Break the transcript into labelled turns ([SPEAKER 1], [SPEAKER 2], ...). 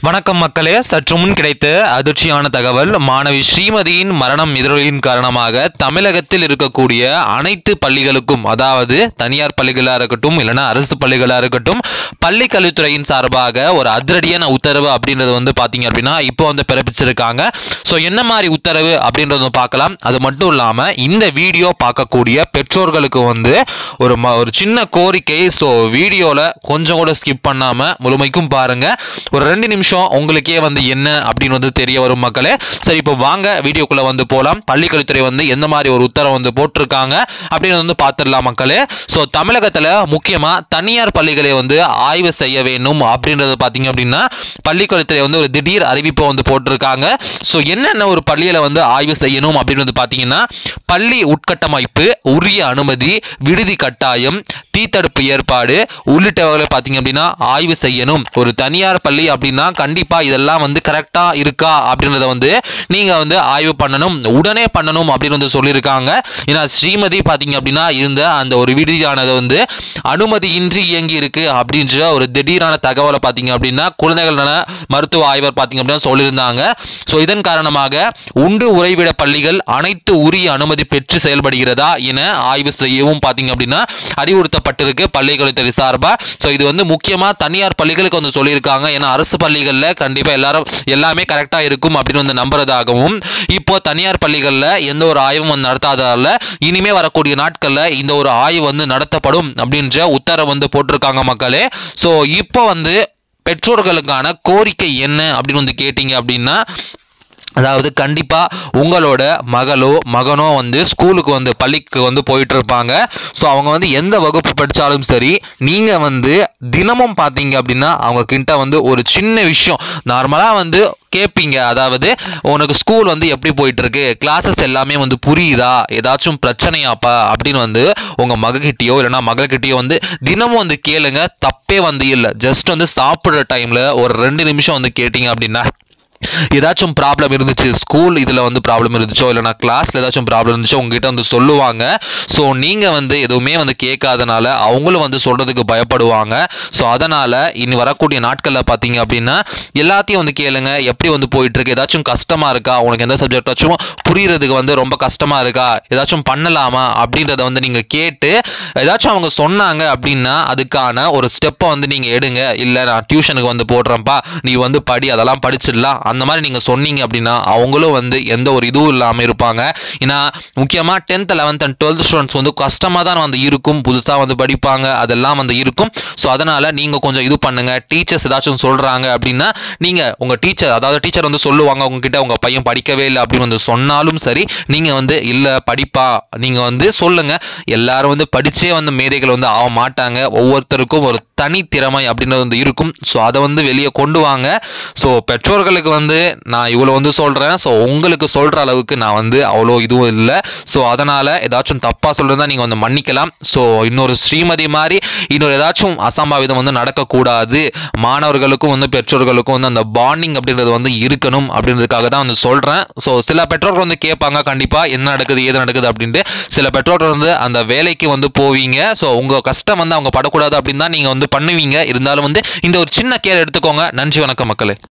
[SPEAKER 1] வணக்கம் மக்களே, சற்று முன் கிடைத்த அதிர்ச்சியான தகவல். மாணவி ஸ்ரீமதியின் மரணம் எதிரொலியின் காரணமாக தமிழகத்தில் இருக்கக்கூடிய அனைத்து பள்ளிகளுக்கும், அதாவது தனியார் பள்ளிகளாக இருக்கட்டும் இல்லைனா அரசு பள்ளிகளாக இருக்கட்டும், பள்ளி கல்வித்துறையின் சார்பாக ஒரு அதிரடியான உத்தரவு அப்படின்றது பார்த்தீங்க அப்படின்னா இப்போ பிறப்பிச்சிருக்காங்க. ஸோ என்ன மாதிரி உத்தரவு அப்படின்றது பார்க்கலாம். அது மட்டும் இல்லாமல் இந்த வீடியோ பார்க்கக்கூடிய பெற்றோர்களுக்கு ஒரு சின்ன கோரிக்கை. ஸோ வீடியோவில் கொஞ்சம் கூட ஸ்கிப் பண்ணாமல் முழுமைக்கும் பாருங்க. ஒரு 2 நிமிஷம் உங்களுக்கே என்ன அப்படின்னு தெரிய வரும் மக்களே. சரி, இப்போ வாங்க வீடியோக்குள்ள போலாம். பள்ளிக்கல்வித்துறை எந்த மாதிரி ஒரு உத்தரவு போட்டிருக்காங்க அப்படின்னு பார்த்துடலாம் மக்களே. ஸோ தமிழகத்தில் முக்கியமாக தனியார் பள்ளிகளை ஆய்வு செய்ய வேண்டும் அப்படின்றது பார்த்தீங்க அப்படின்னா பள்ளிக்கல்வித்துறை ஒரு திடீர் அறிவிப்பை போட்டிருக்காங்க. ஸோ என்னென்ன ஒரு பள்ளியில் ஆய்வு செய்யணும் அப்படின்னு பார்த்தீங்கன்னா, பள்ளி உட்கட்டமைப்பு, உரிய அனுமதி, விடுதி கட்டாயம், தீத்தடுப்பு ஏற்பாடு உள்ளிட்டவர்களை பார்த்தீங்க அப்படின்னா ஆய்வு செய்யணும். ஒரு தனியார் பள்ளி அப்படின்னா கண்டிப்பா இதெல்லாம் கரெக்டா இருக்கா அப்படின்றத நீங்க ஆய்வு பண்ணணும், உடனே பண்ணணும் அப்படின்னு சொல்லியிருக்காங்க. ஏன்னா ஸ்ரீமதி பார்த்தீங்க அப்படின்னா இருந்த அந்த ஒரு விடுதியானது அனுமதியின்றி இயங்கி இருக்கு அப்படின்ற ஒரு திடீரான தகவலை பார்த்தீங்க அப்படின்னா குழந்தைகள் நல மருத்துவ ஆய்வர் பார்த்தீங்க அப்படின்னா சொல்லியிருந்தாங்க. ஸோ இதன் காரணமாக உண்டு உறைவிட பள்ளிகள் அனைத்து உரிய அனுமதி பெற்று செயல்படுகிறதா என ஆய்வு செய்யவும் பார்த்தீங்க அப்படின்னா அறிவுறுத்தப்பட்டிருக்கு பள்ளிக்கல்வித்துறை சார்பா. ஸோ இது முக்கியமாக தனியார் பள்ளிகளுக்கு சொல்லியிருக்காங்க. ஏன்னா அரசு பள்ளிகளில் கண்டிப்பாக எல்லாமே கரெக்டாக இருக்கும் அப்படின்னு நம்புறதாகவும், இப்போ தனியார் பள்ளிகளில் எந்த ஒரு ஆய்வும் நடத்தாததால இனிமே வரக்கூடிய நாட்களில் இந்த ஒரு ஆய்வு நடத்தப்படும் அப்படின்ற உத்தரவு போட்டிருக்காங்க மக்களே. ஸோ இப்போ பெற்றோர்களுக்கான கோரிக்கை என்ன அப்படின்னு கேட்டீங்க அப்படின்னா, அதாவது கண்டிப்பாக உங்களோட மகளோ மகனோ ஸ்கூலுக்கு பள்ளிக்கு போயிட்டு இருப்பாங்க. ஸோ அவங்க எந்த வகுப்பு படித்தாலும் சரி, நீங்கள் தினமும் பார்த்தீங்க அப்படின்னா அவங்க கிட்ட ஒரு சின்ன விஷயம் நார்மலாக கேட்பீங்க. அதாவது உனக்கு ஸ்கூல் எப்படி போயிட்டு இருக்கு, கிளாஸஸ் எல்லாமே புரியுதா, ஏதாச்சும் பிரச்சனையாப்பா அப்படின்னு உங்கள் மகக்கிட்டேயோ இல்லைனா மகள்கிட்டயோ தினமும் கேளுங்க. தப்பே இல்லை. ஜஸ்ட் சாப்பிட்ற டைமில் ஒரு 2 நிமிஷம் கேட்டீங்க அப்படின்னா, ஏதாச்சும் ப்ராப்ளம் இருந்துச்சு, ஸ்கூல் இதில் ப்ராப்ளம் இருந்துச்சோ இல்லைனா கிளாஸில் ஏதாச்சும் ப்ராப்ளம் இருந்துச்சோ உங்ககிட்ட சொல்லுவாங்க. ஸோ நீங்கள் எதுவுமே கேட்காதனால அவங்களும் சொல்கிறதுக்கு பயப்படுவாங்க. ஸோ அதனால் இனி வரக்கூடிய நாட்களில் பார்த்தீங்க அப்படின்னா எல்லாத்தையும் கேளுங்க. எப்படி போயிட்டுருக்கு, ஏதாச்சும் கஷ்டமாக இருக்கா, உனக்கு எந்த சப்ஜெக்டாச்சும் புரிகிறதுக்கு ரொம்ப கஷ்டமாக இருக்கா, ஏதாச்சும் பண்ணலாமா அப்படின்றத நீங்கள் கேட்டு ஏதாச்சும் அவங்க சொன்னாங்க அப்படின்னா அதுக்கான ஒரு ஸ்டெப்பை நீங்கள் எடுங்க. இல்லை நான் டியூஷனுக்கு போடுறேன்ப்பா, நீ படி, அதெல்லாம் படிச்சிடலாம் அந்த மாதிரி நீங்கள் சொன்னீங்க அப்படின்னா அவங்களும் எந்த ஒரு இதுவும் இல்லாமல் இருப்பாங்க. ஏன்னா முக்கியமாக 10th 11th and 12th students கஷ்டமாக தான் இருக்கும், புதுசாக படிப்பாங்க, அதெல்லாம் இருக்கும். ஸோ அதனால் நீங்கள் கொஞ்சம் இது பண்ணுங்கள். டீச்சர்ஸ் ஏதாச்சும் சொல்கிறாங்க அப்படின்னா நீங்கள் உங்கள் டீச்சர், அதாவது டீச்சர் சொல்லுவாங்க உங்ககிட்ட உங்கள் பையன் படிக்கவே இல்லை அப்படின்னு சொன்னாலும் சரி, நீங்கள் இல்லை படிப்பா நீங்கள் சொல்லுங்கள். எல்லாரும் படித்தே மேதைகள் ஆக மாட்டாங்க. ஒவ்வொருத்தருக்கும் ஒரு தனி திறமை அப்படின்றது இருக்கும். ஸோ அதை வெளியே கொண்டு வாங்க. ஸோ பெற்றோர்களுக்கு நான் இவ்வளோ சொல்கிறேன். ஸோ உங்களுக்கு சொல்கிற அளவுக்கு நான் அவ்வளோ இதுவும் இல்லை. ஸோ அதனால் ஏதாச்சும் தப்பாக சொல்கிறதா நீங்கள் மன்னிக்கலாம். ஸோ இன்னொரு ஸ்ரீமதி மாதிரி இன்னொரு ஏதாச்சும் அசம்பாவிதம் நடக்கக்கூடாது. மாணவர்களுக்கும் பெற்றோர்களுக்கும் அந்த பாண்டிங் அப்படின்றது இருக்கணும் அப்படின்றதுக்காக தான் சொல்கிறேன். ஸோ சில பெற்றோர்கள் கேட்பாங்க கண்டிப்பாக என்ன நடக்குது ஏது நடக்குது அப்படின்ட்டு. சில பெற்றோர்கள் அந்த வேலைக்கு போவீங்க. ஸோ உங்கள் கஷ்டம் அவங்க படக்கூடாது அப்படின்னு தான் நீங்கள் பண்ணுவீங்க. இருந்தாலும் இந்த ஒரு சின்ன கேர் எடுத்துக்கோங்க. நன்றி, வணக்கம் மக்களே.